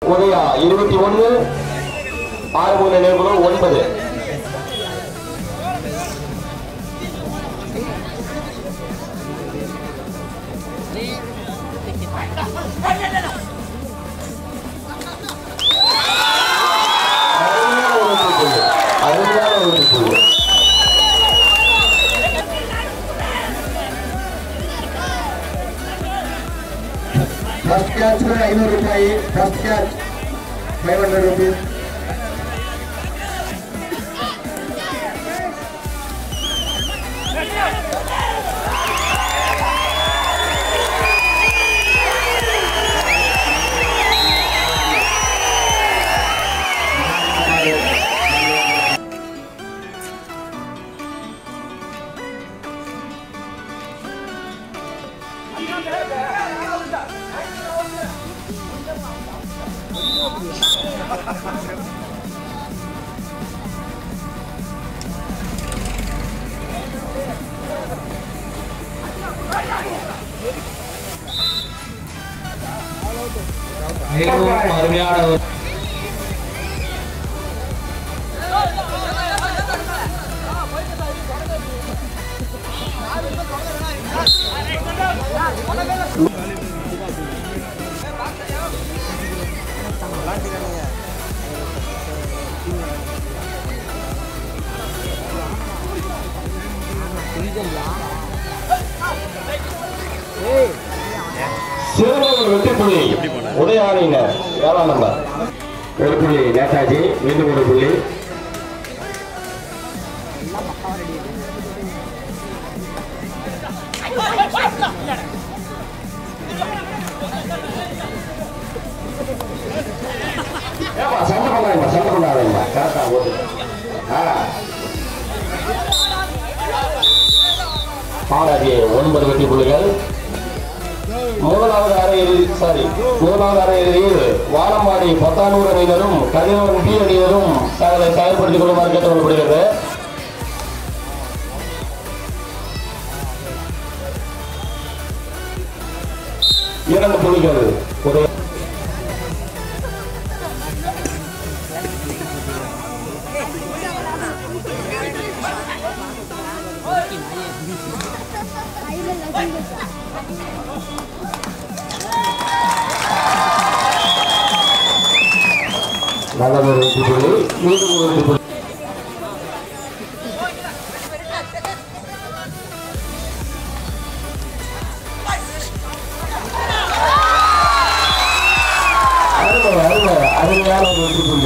Udaya 21, Arumuga நினைவுகளோ 9. First catch for 500 rupees. First catch 500 rupees. சிறுவர்கள் வெற்றிப்புள்ளி உதயாணியினர் 7ஆம் number. ஒரு புள்ளி நேதாஜி, மீண்டும் ஒரு புள்ளி. சண்டை பண்ணாதீங்க கரெக்டா ஓட்டு. பாலாஜி 9 வெற்றி புள்ளிகள். மூன்றாவது அரையிறுதியில் வானம்பாடி 10 அணியினரும் கதிரவன் பி அணியினரும் தங்களை தயார்படுத்திக் கொள்ளுமாறு கேட்டுக்கொள்ளப்படுகிறது. இரண்டு புள்ளிகள் நல்ல ஒரு வெற்றி புள்ளி, மீண்டும் ஒரு வெற்றி புள்ளி. அருமையான ஒரு வெற்றி புள்ளி.